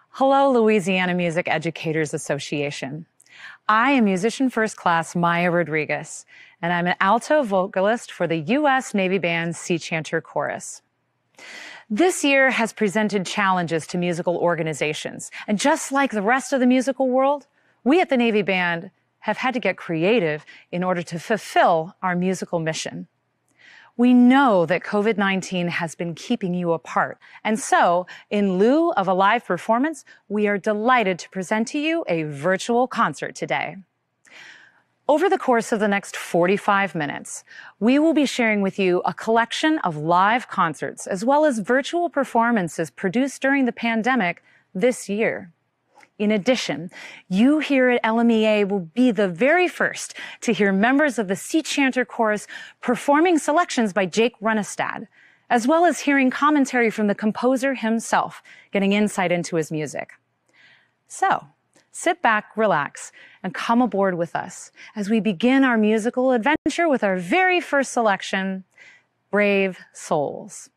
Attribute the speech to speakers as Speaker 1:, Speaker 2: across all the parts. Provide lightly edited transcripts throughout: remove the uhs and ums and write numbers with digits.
Speaker 1: Hello, Louisiana Music Educators Association. I am musician first class Maya Rodriguez, and I'm an alto vocalist for the US Navy Band Sea Chanter Chorus. This year has presented challenges to musical organizations, and just like the rest of the musical world, we at the Navy Band have had to get creative in order to fulfill our musical mission. We know that COVID-19 has been keeping you apart, and so, in lieu of a live performance, we are delighted to present to you a virtual concert today. Over the course of the next 45 minutes, we will be sharing with you a collection of live concerts as well as virtual performances produced during the pandemic this year. In addition, you here at LMEA will be the very first to hear members of the Sea Chanter Chorus performing selections by Jake Runestad, as well as hearing commentary from the composer himself, getting insight into his music. So, sit back, relax, and come aboard with us as we begin our musical adventure with our very first selection, Brave Souls.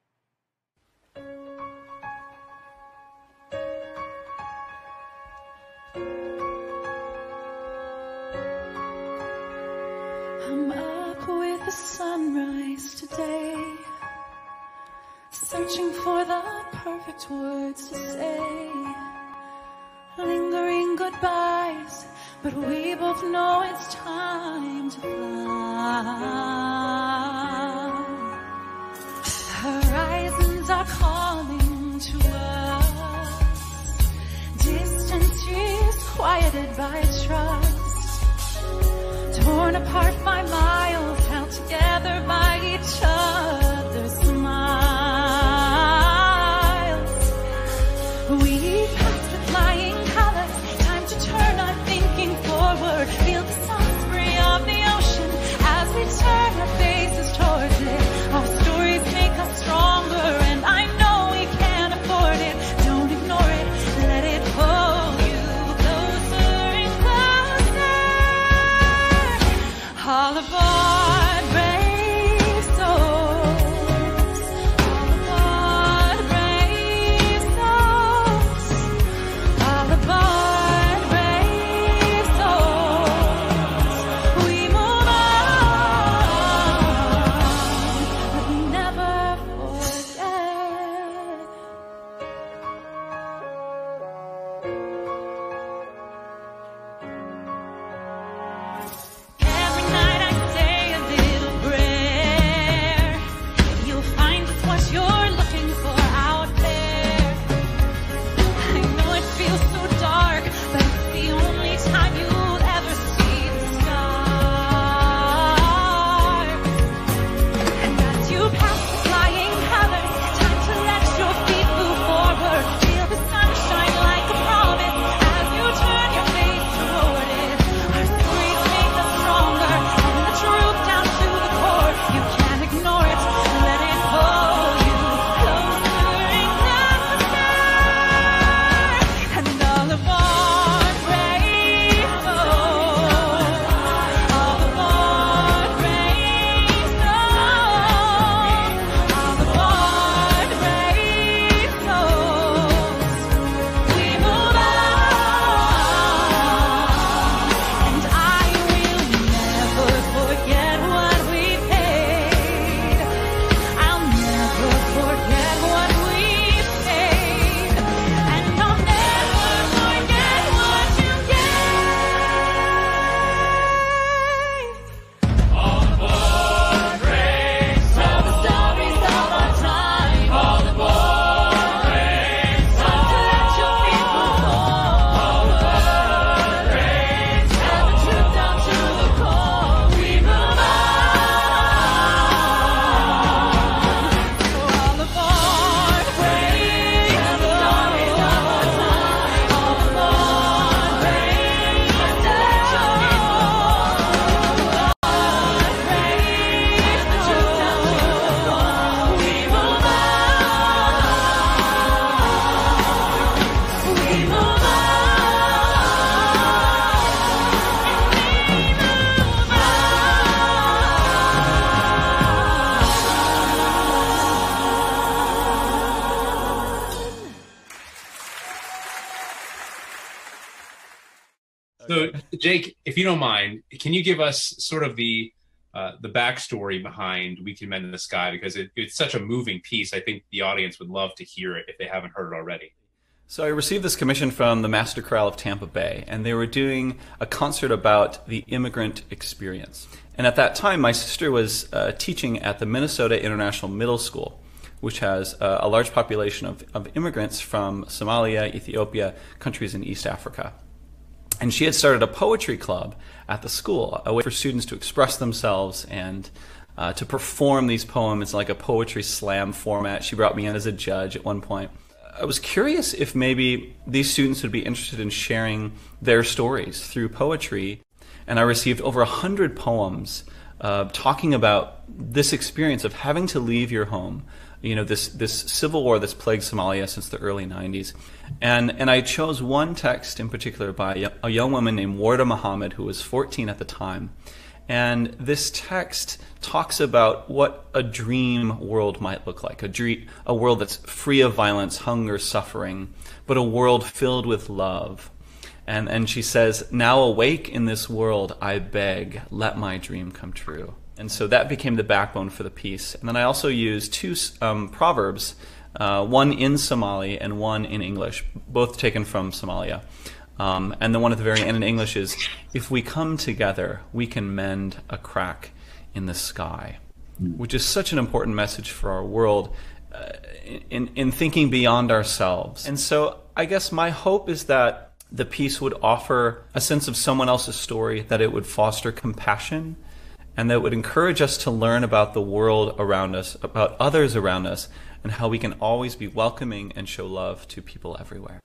Speaker 2: I'm up with the sunrise today, searching for the perfect words to say, lingering goodbyes, but we both know it's time to fly. Horizons are calling to us, distance is quieted by trust. Torn apart by miles, held together by each other's smiles. We passed the flying colors, time to turn our thinking forward. Feel the soft spray of the ocean as we turn our faces towards it. Our stories make us stronger, and I know we can afford it. Don't ignore it, let it pull you closer and closer. All aboard.
Speaker 3: So, Jake, if you don't mind, can you give us sort of the backstory behind We Can Mend in the Sky? Because it's such a moving piece. I think the audience would love to hear it if they haven't heard it already.
Speaker 4: So I received this commission from the Master Chorale of Tampa Bay, and they were doing a concert about the immigrant experience. And at that time, my sister was teaching at the Minnesota International Middle School, which has a large population of immigrants from Somalia, Ethiopia, countries in East Africa. And she had started a poetry club at the school, a way for students to express themselves and to perform these poems in like a poetry slam format. She brought me in as a judge at one point. I was curious if maybe these students would be interested in sharing their stories through poetry. And I received over 100 poems talking about this experience of having to leave your home, you know, this civil war that's plagued Somalia since the early 90s. And I chose one text in particular by a young woman named Warda Muhammad, who was 14 at the time. And this text talks about what a dream world might look like, a world that's free of violence, hunger, suffering, but a world filled with love. And she says, "Now awake in this world, I beg, let my dream come true." And so that became the backbone for the piece. And then I also used two proverbs, one in Somali and one in English, both taken from Somalia. And the one at the very end in English is, "If we come together, we can mend a crack in the sky," which is such an important message for our world in thinking beyond ourselves. And so I guess my hope is that the piece would offer a sense of someone else's story, that it would foster compassion, and that would encourage us to learn about the world around us, about others around us, and how we can always be welcoming and show love to people everywhere.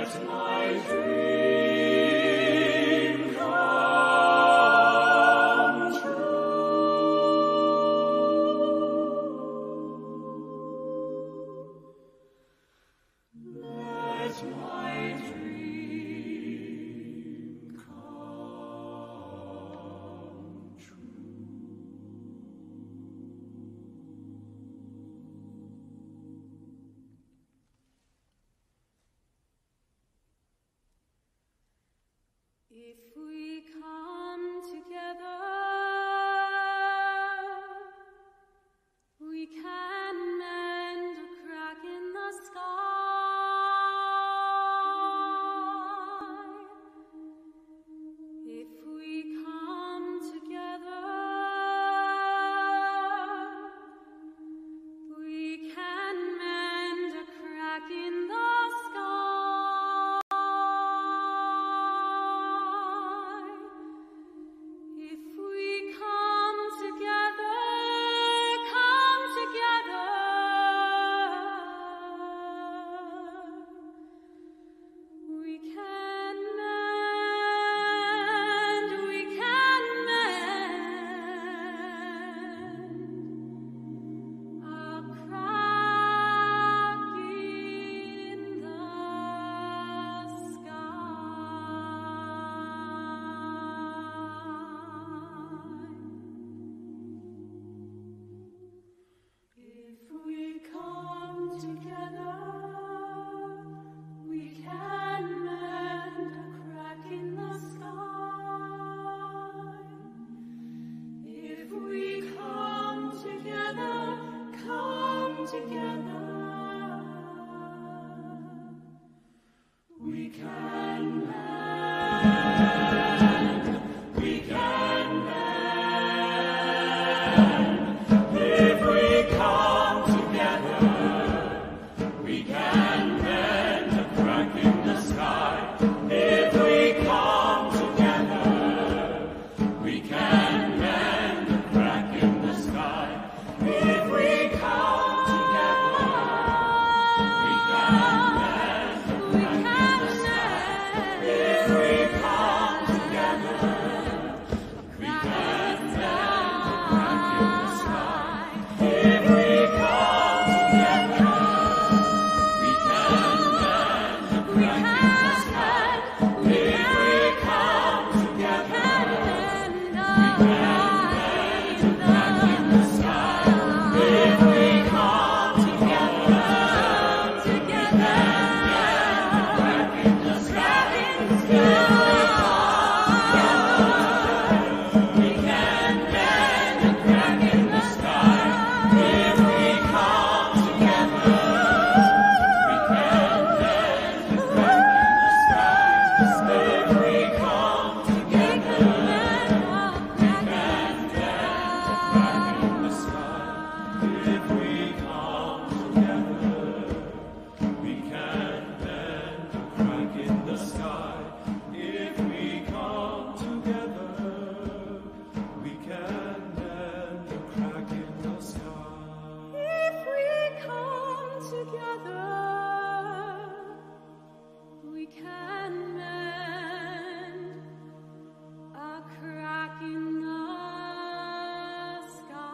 Speaker 2: If we come together, we can mend a crack in the sky. If we come together, we can mend a crack in the sky. If we come together, we can mend a crack in the sky. If we come together, we can mend a crack in the sky. If we come together, we can mend, we can mend. If we come together, we can mend a crack in the sky. If we come together, we can mend a crack in the sky. If we come together, we can mend a crack in the sky. If we come together, we can mend a crack in the sky. If we come together, we can mend a crack in the sky. If we come together, we can mend a crack in the sky. If we come together, we can mend a crack in the sky. If we come together, we can mend a crack in the sky. If we come together, we can mend a crack in the sky. If we come together, we can mend a crack in the sky. If we come together, we can mend a crack in the sky. If we come together, we can mend a crack in the sky. If we come together, we can mend a crack in the sky.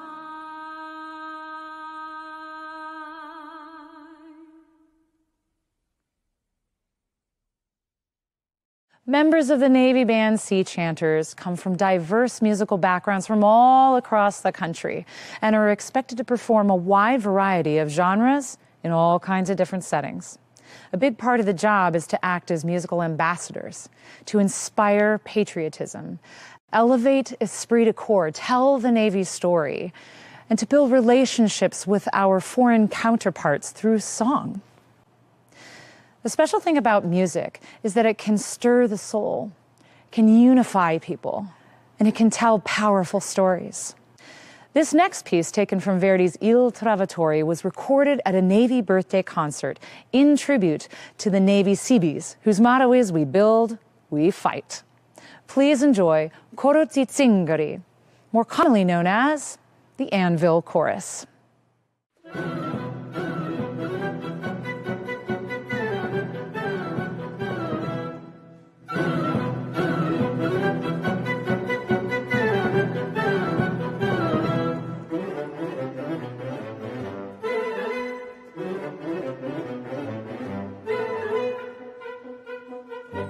Speaker 1: Members of the Navy Band Sea Chanters come from diverse musical backgrounds from all across the country and are expected to perform a wide variety of genres in all kinds of different settings. A big part of the job is to act as musical ambassadors, to inspire patriotism, elevate esprit de corps, tell the Navy's story, and to build relationships with our foreign counterparts through song. The special thing about music is that it can stir the soul, can unify people, and it can tell powerful stories. This next piece, taken from Verdi's Il Trovatore, was recorded at a Navy birthday concert in tribute to the Navy Seabees, whose motto is, "We build, we fight." Please enjoy Korotsi Tsingari, more commonly known as the Anvil Chorus.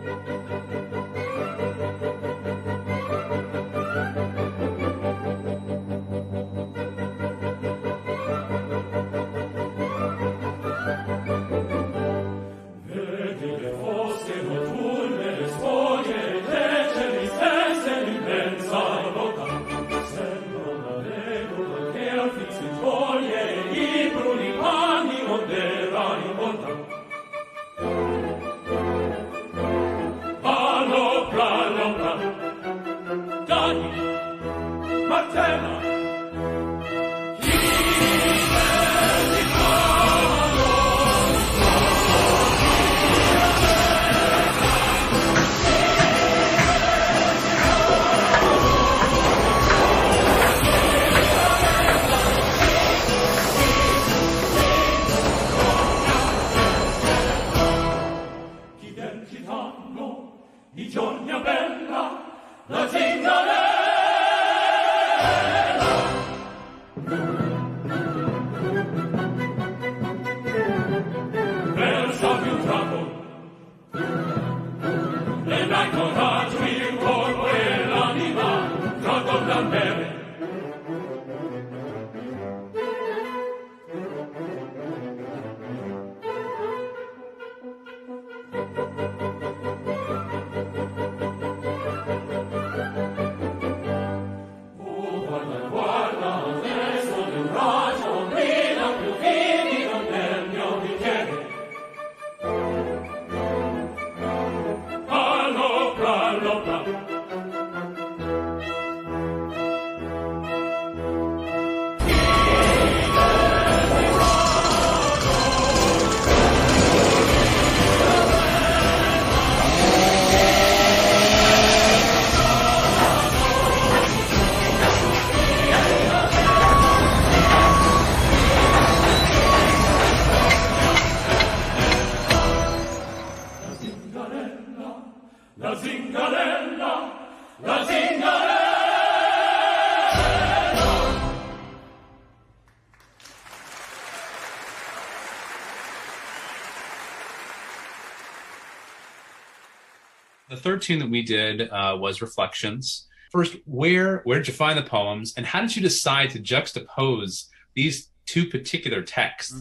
Speaker 3: The third tune that we did was Reflections. First, where did you find the poems, and how did you decide to juxtapose these two particular texts?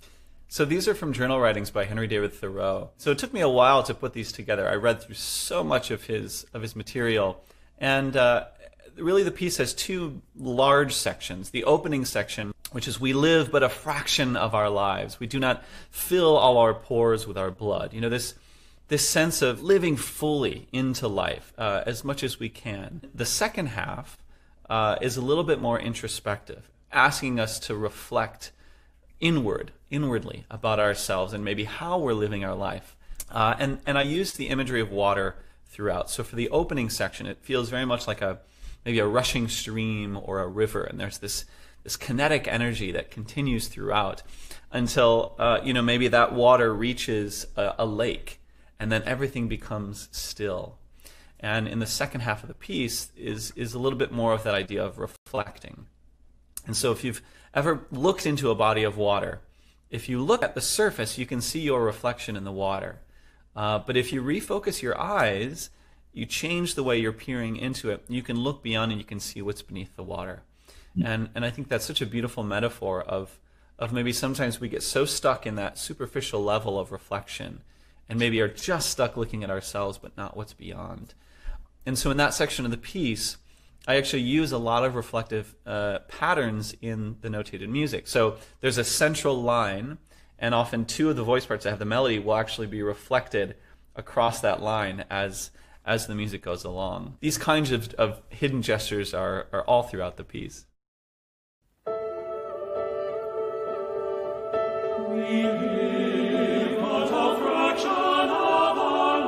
Speaker 4: So these are from journal writings by Henry David Thoreau. So it took me a while to put these together. I read through so much of his material, and really the piece has two large sections. The opening section, which is, we live but a fraction of our lives. We do not fill all our pores with our blood. You know, this sense of living fully into life as much as we can. The second half is a little bit more introspective, asking us to reflect inwardly about ourselves and maybe how we're living our life. And I used the imagery of water throughout. So for the opening section, it feels very much like maybe a rushing stream or a river, and there's this kinetic energy that continues throughout until maybe that water reaches a lake, and then everything becomes still. And in the second half of the piece is a little bit more of that idea of reflecting. And so if you've ever looked into a body of water, if you look at the surface, you can see your reflection in the water. But if you refocus your eyes, you change the way you're peering into it. You can look beyond and you can see what's beneath the water. And I think that's such a beautiful metaphor of maybe sometimes we get so stuck in that superficial level of reflection and maybe are just stuck looking at ourselves but not what's beyond. And so in that section of the piece, I actually use a lot of reflective patterns in the notated music. So there's a central line, and often two of the voice parts that have the melody will actually be reflected across that line as the music goes along. These kinds of hidden gestures are all throughout the piece.
Speaker 5: We live but a fraction of our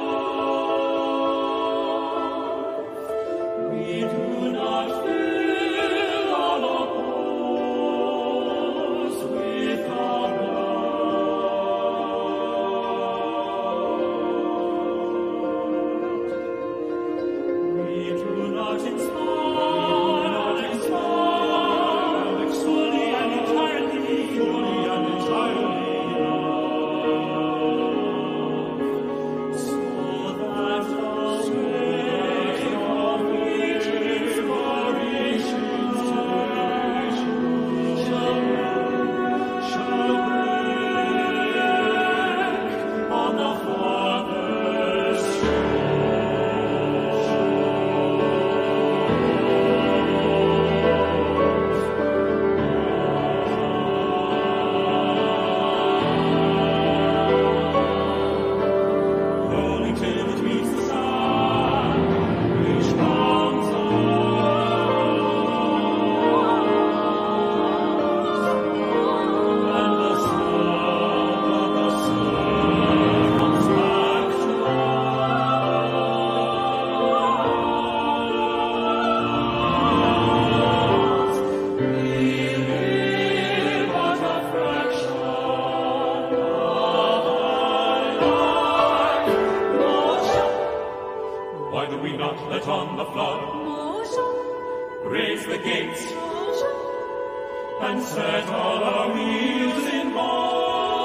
Speaker 5: life. We do not fill all our pores with our blood. We do not inspire fully and entirely raise the gates, and set all our wheels in motion.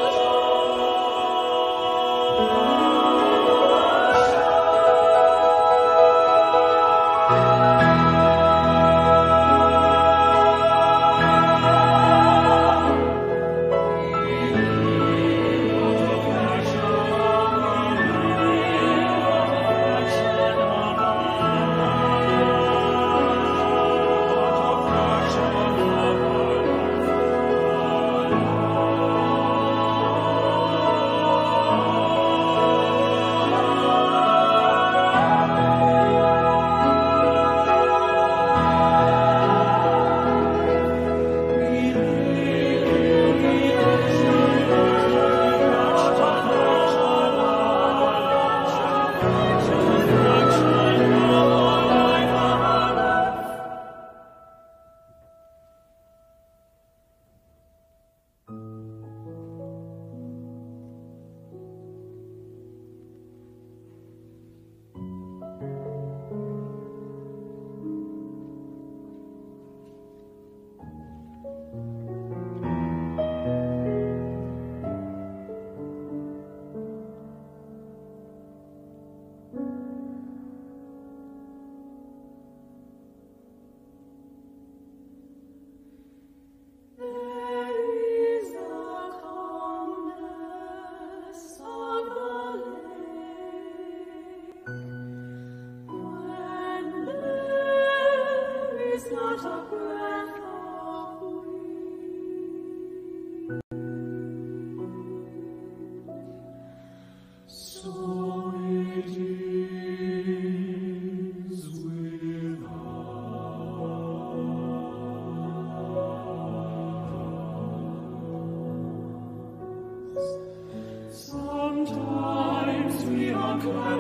Speaker 5: Sometimes we are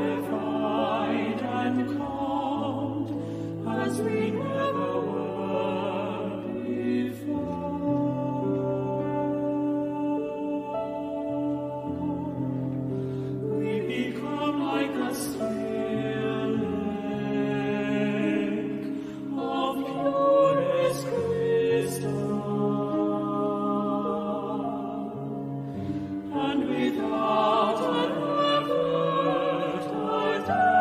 Speaker 5: clarified and calmed as we never were before. We become like a still lake of purest crystal. And without an effort, our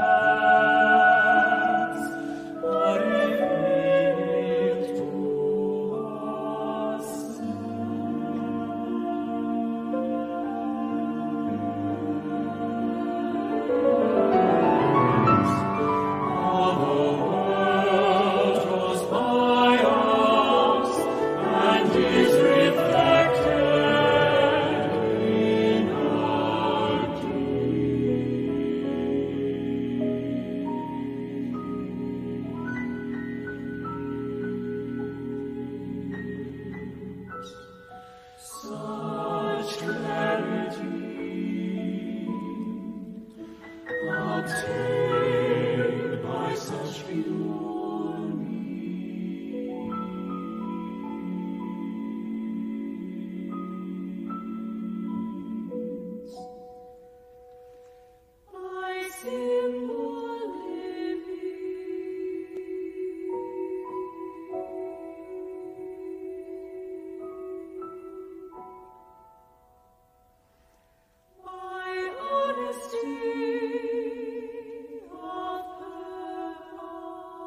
Speaker 5: depths are revealed to ourselves. All the world goes by us and is reflected in our deeds. Such clarity obtained by such pure means. My simple living, my honesty of purpose.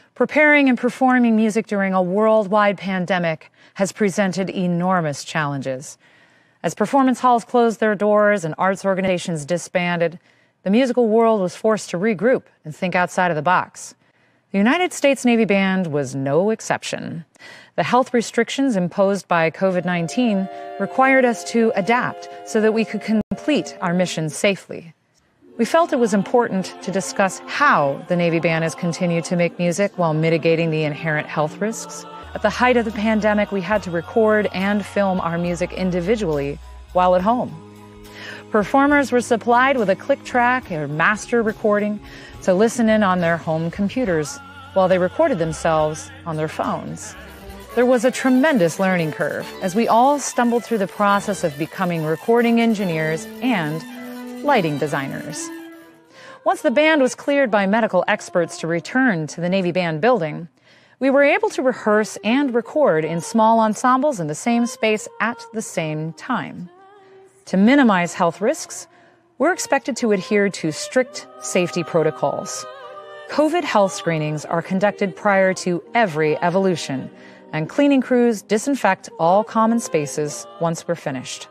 Speaker 1: Preparing and performing music during a worldwide pandemic has presented enormous challenges. As performance halls closed their doors and arts organizations disbanded, the musical world was forced to regroup and think outside of the box. The United States Navy Band was no exception. The health restrictions imposed by COVID-19 required us to adapt so that we could complete our mission safely. We felt it was important to discuss how the Navy Band has continued to make music while mitigating the inherent health risks. At the height of the pandemic, we had to record and film our music individually while at home. Performers were supplied with a click track or master recording to listen in on their home computers while they recorded themselves on their phones. There was a tremendous learning curve as we all stumbled through the process of becoming recording engineers and lighting designers. Once the band was cleared by medical experts to return to the Navy Band building, we were able to rehearse and record in small ensembles in the same space at the same time. To minimize health risks, we're expected to adhere to strict safety protocols. COVID health screenings are conducted prior to every evolution, and cleaning crews disinfect all common spaces once we're finished.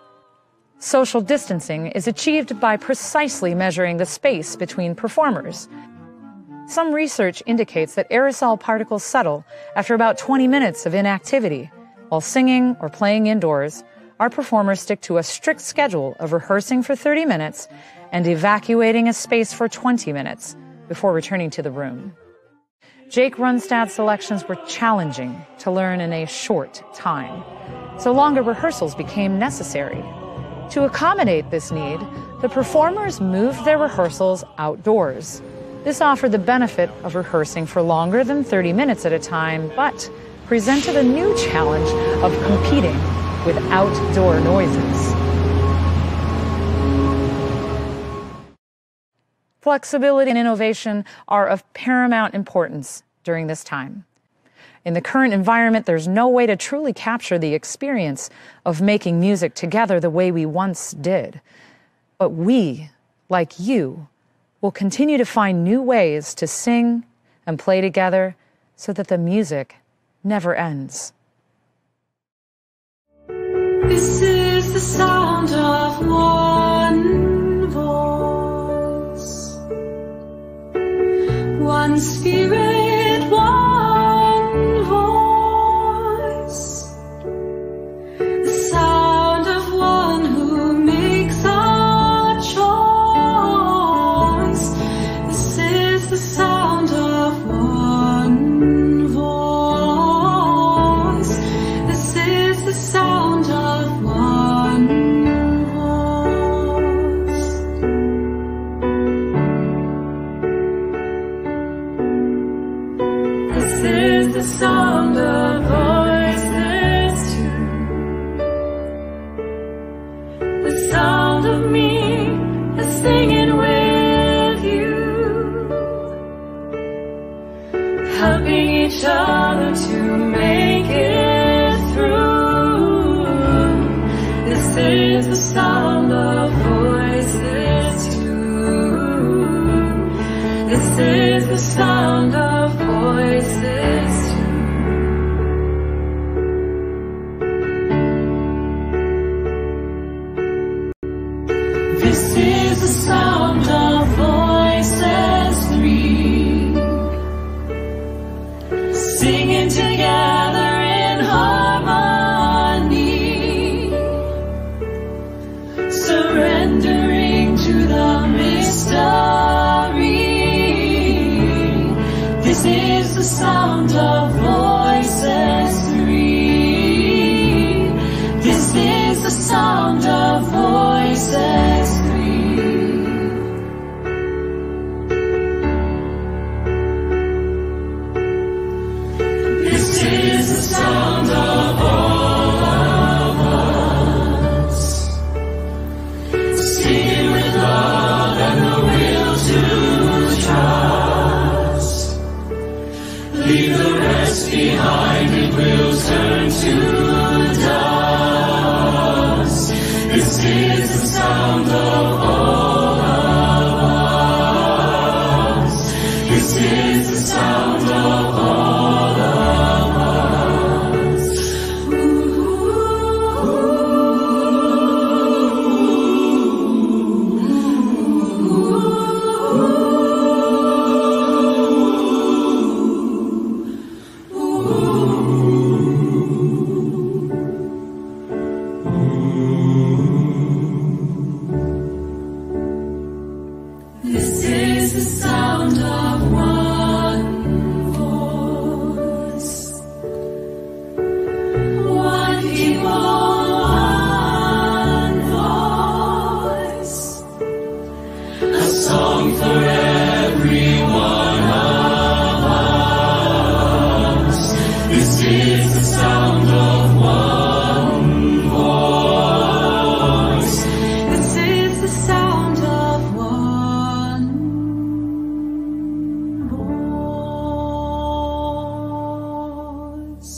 Speaker 1: Social distancing is achieved by precisely measuring the space between performers. Some research indicates that aerosol particles settle after about 20 minutes of inactivity. While singing or playing indoors, our performers stick to a strict schedule of rehearsing for 30 minutes and evacuating a space for 20 minutes before returning to the room. Jake Runstad's selections were challenging to learn in a short time, so longer rehearsals became necessary. To accommodate this need, the performers moved their rehearsals outdoors. This offered the benefit of rehearsing for longer than 30 minutes at a time, but presented a new challenge of competing with outdoor noises. Flexibility and innovation are of paramount importance during this time. In the current environment, there's no way to truly capture the experience of making music together the way we once did. But we, like you, will continue to find new ways to sing and play together so that the music never ends.
Speaker 2: This is the sound of one voice, one spirit, one voice, the sound of one who makes a choice. This is the sound of one voice. This is the sound of one voice. This is the sound of voices too. The sound of me is singing with you, helping each other to make it through. This is the sound of voices too. This is the sound of voices too. This is the sound of voices three, singing together in harmony, surrendering to the mystery. This is the sound of voices three. This is the sound of voices three. This is the sound of all of us, singing with love and the will to trust. Leave the rest behind, it will turn to dust. This is the sound of all of us. This is the sound of all one voice, a song for every one of us. This is the sound of one voice. This is the sound of one voice.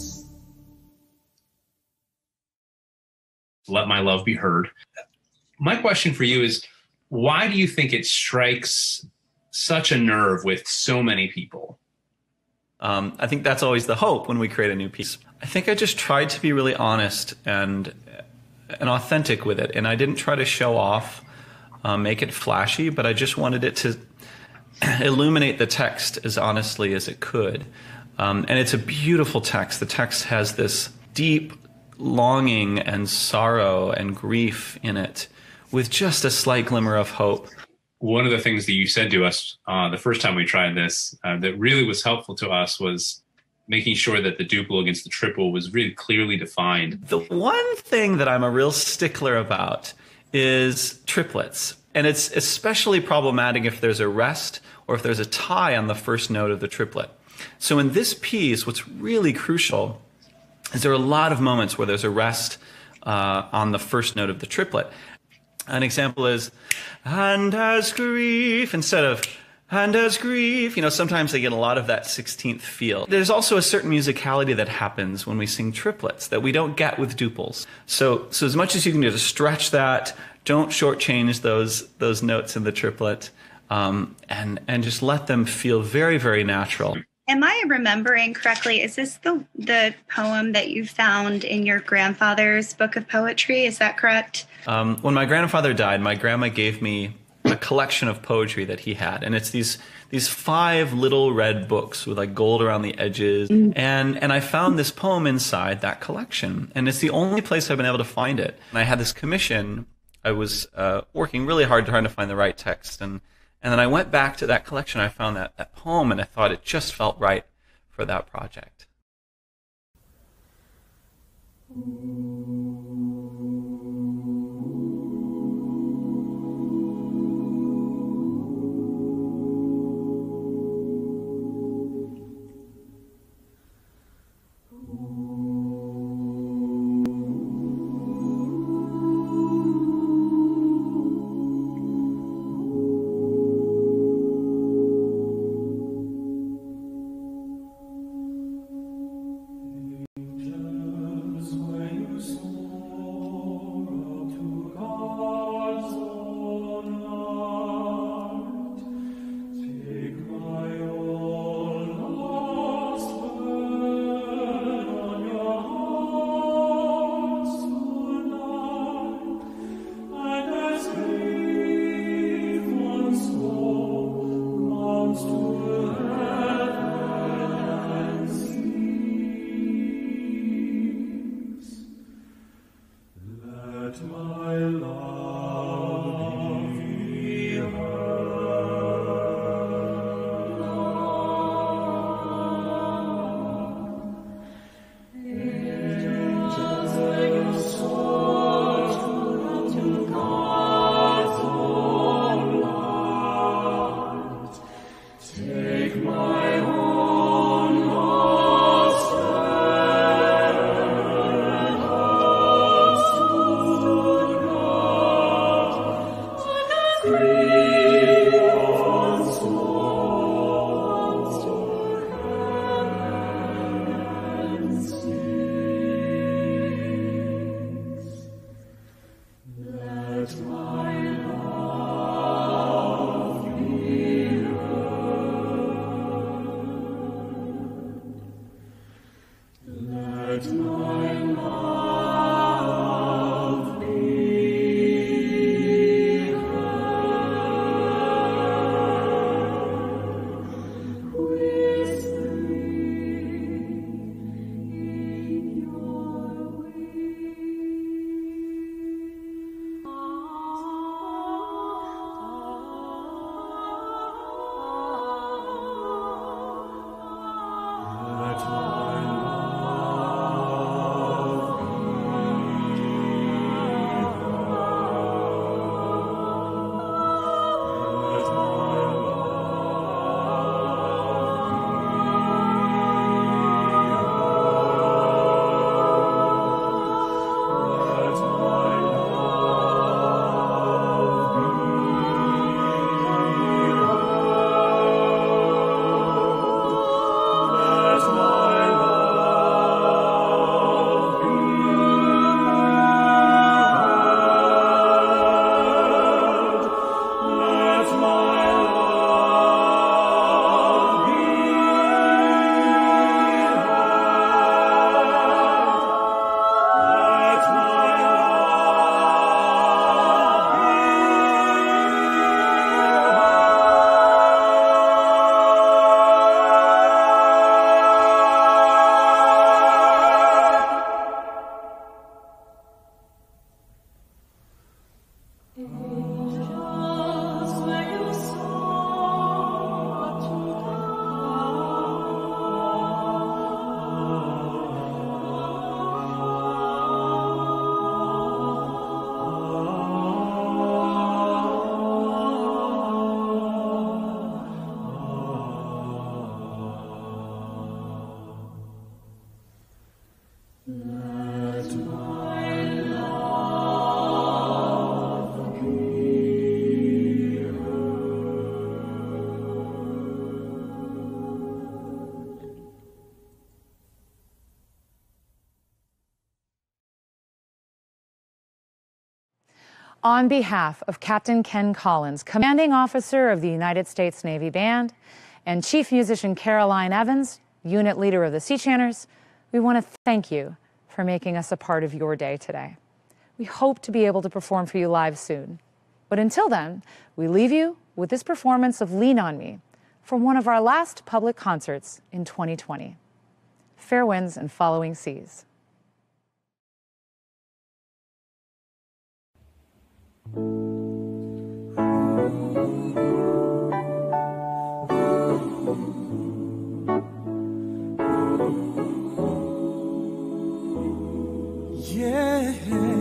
Speaker 3: Let My Love Be Heard. My question for you is, why do you think it strikes such a nerve with so many people?
Speaker 4: I think that's always the hope when we create a new piece. I think I just tried to be really honest and authentic with it, and I didn't try to show off, make it flashy, but I just wanted it to illuminate the text as honestly as it could. And it's a beautiful text. The text has this deep longing and sorrow and grief in it, with just a slight glimmer of hope.
Speaker 3: One of the things that you said to us the first time we tried this that really was helpful to us was making sure that the duple against the triple was really clearly defined.
Speaker 4: The one thing that I'm a real stickler about is triplets. And it's especially problematic if there's a rest or if there's a tie on the first note of the triplet. So in this piece, what's really crucial is there are a lot of moments where there's a rest on the first note of the triplet. An example is, and as grief, instead of, and as grief. You know, sometimes they get a lot of that 16th feel. There's also a certain musicality that happens when we sing triplets that we don't get with duples. So as much as you can do to stretch that, don't shortchange those notes in the triplet, and just let them feel very, very natural.
Speaker 6: Am I remembering correctly? Is this the poem that you found in your grandfather's book of poetry? Is that correct?
Speaker 4: When my grandfather died, my grandma gave me a collection of poetry that he had, and it's these 5 little red books with like gold around the edges. And I found this poem inside that collection, and it's the only place I've been able to find it. And I had this commission. I was working really hard trying to find the right text, and then I went back to that collection. I found that poem, and I thought it just felt right for that project.
Speaker 1: On behalf of Captain Ken Collins, Commanding Officer of the United States Navy Band, and Chief Musician Caroline Evans, Unit Leader of the Sea Chanters, we want to thank you for making us a part of your day today. We hope to be able to perform for you live soon. But until then, we leave you with this performance of Lean on Me from one of our last public concerts in 2020. Fair winds and following seas.
Speaker 5: Yeah.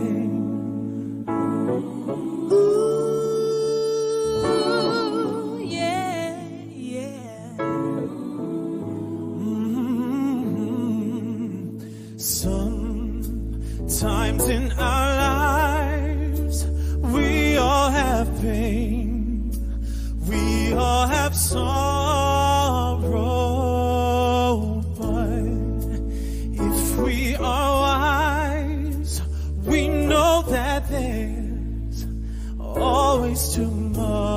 Speaker 5: Ooh, yeah, yeah. Sometimes in our lives, we all have pain, we all have sorrow, but if we are wise, we know that there's always tomorrow.